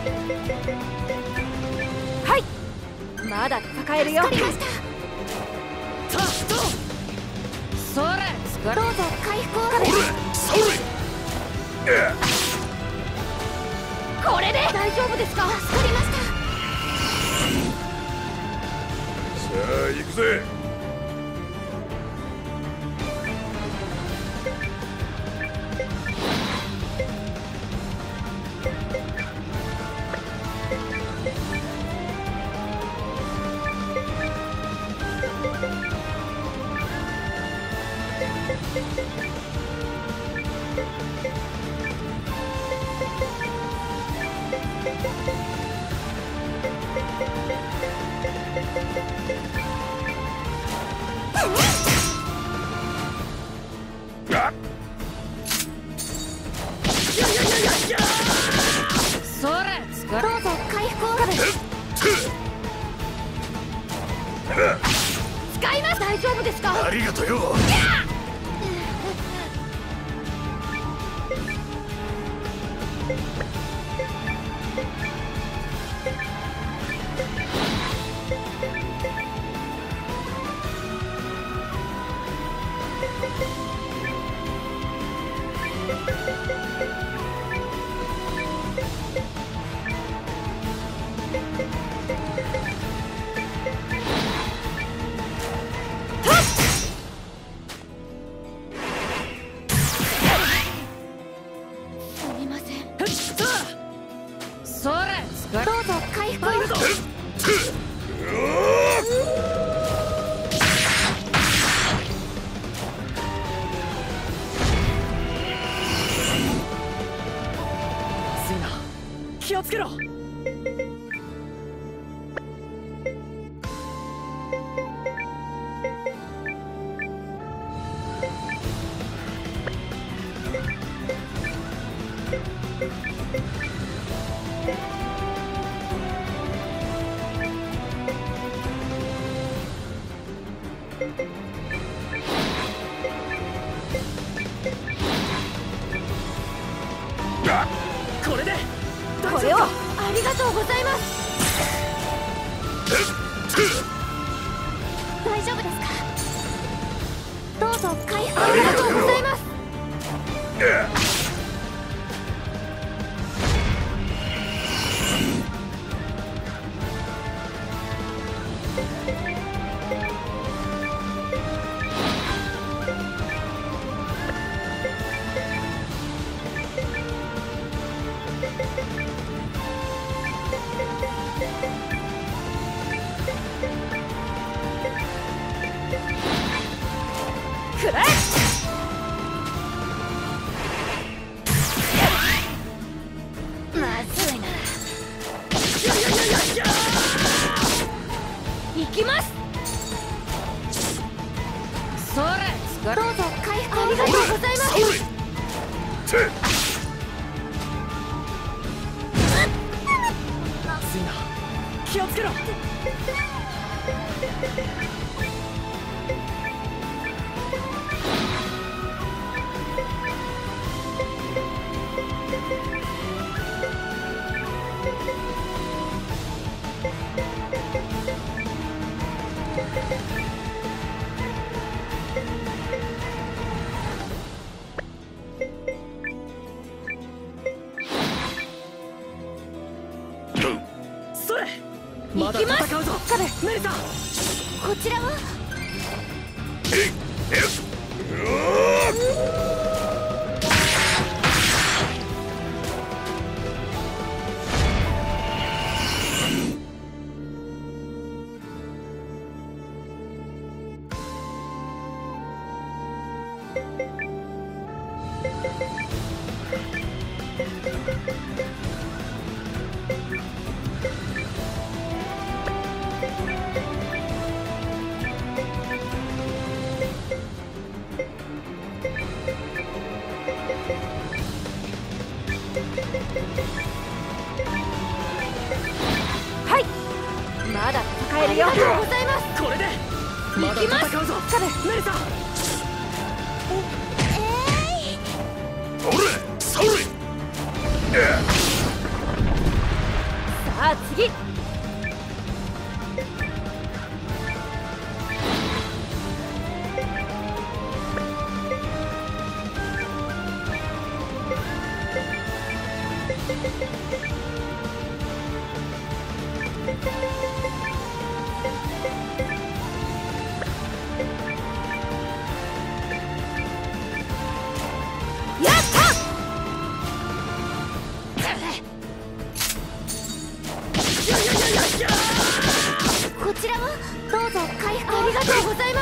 はい、まだ戦えるよ。 わかりました。 それ、 どうぞ回復を。 これで大丈夫ですか？ 助かりました。 さあ行くぜ。 それ、 どうぞ回復を。 使います。大丈夫ですか？ ありがとよ。 すみません。 それ、 どうぞ回復を。 スイナ、気をつけろ。これでこれをありがとうございます。 大丈夫ですか？どうぞ回復を。 ありがとうございます。くらえ。まずいな。行きます。それ、 どうぞ回復を。 ありがとうございます。 スイナ、気をつけろ。それ、まだ戦うぞ。メリさん、 こちらは。 はい、まだ戦えるよ。ありがとうございます。 これでまだ戦うぞ。メリさん、 それ。 さあ次。 こちらもどうぞ回復。 ありがとうございます。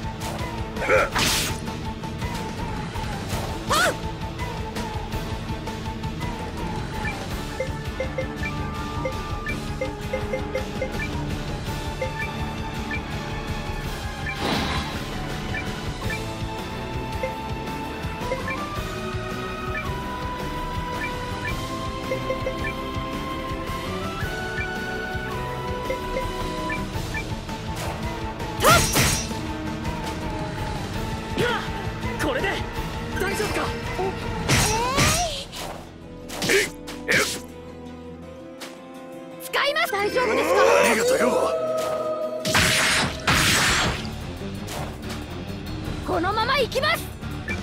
これで大丈夫か。 使います。大丈夫ですか。 ありがとうよ。 このまま行きます。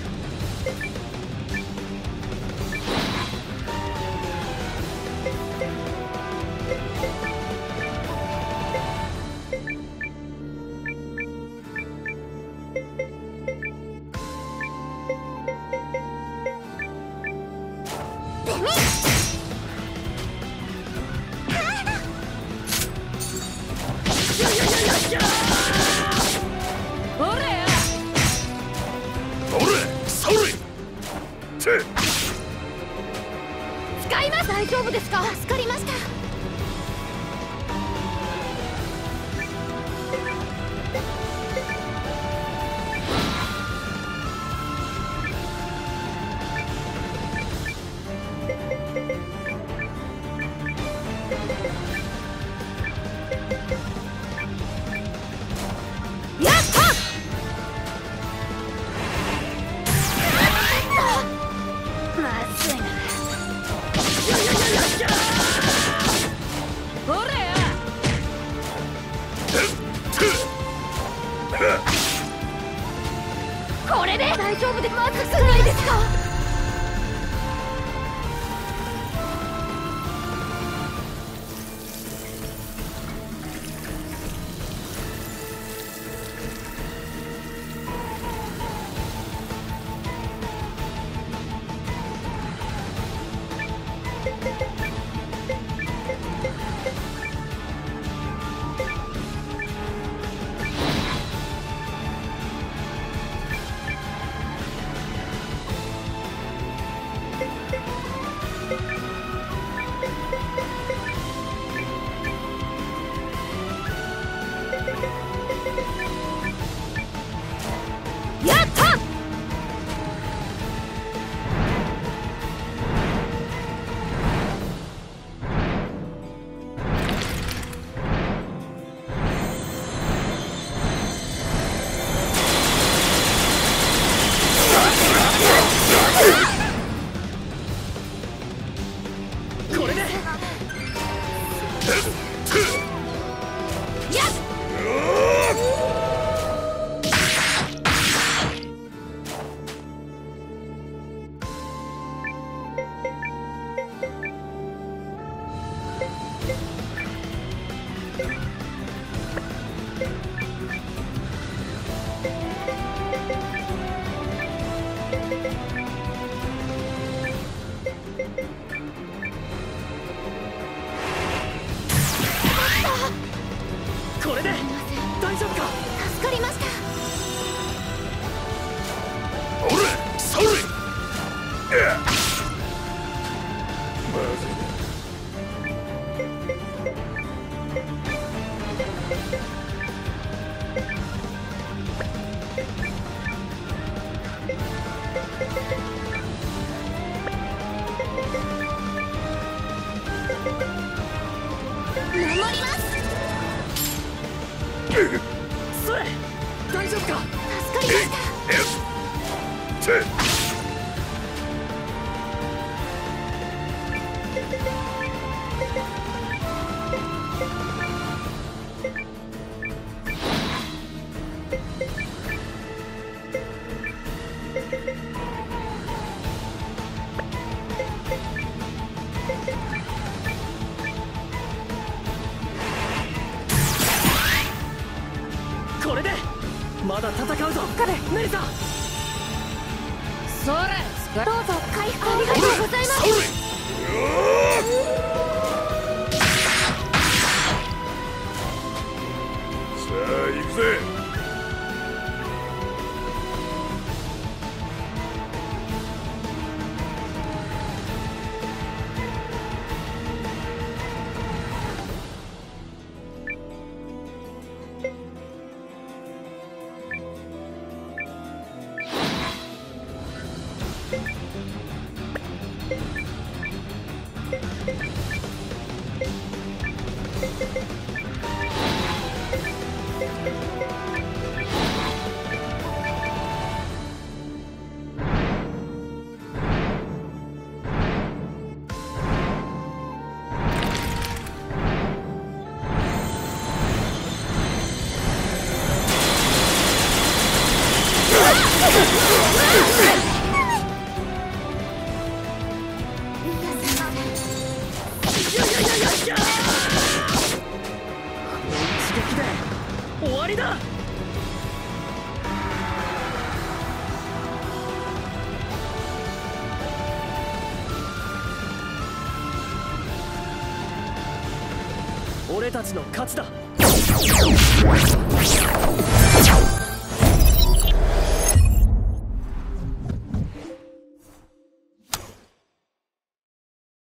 使います。大丈夫ですか。 助かりました。 やったまずいな。ほれや。これで大丈夫でまずくないですか。やったこれでやっこれで大丈夫か。 助かりました。 おれそれ。まずい守ります。 それ大丈夫か。 助かりました。 だ戦うぞメリサ。 それどうぞ回復ありがとうございます。 さあ行くぜ。 一撃で終わりだ。俺たちの勝ちだ。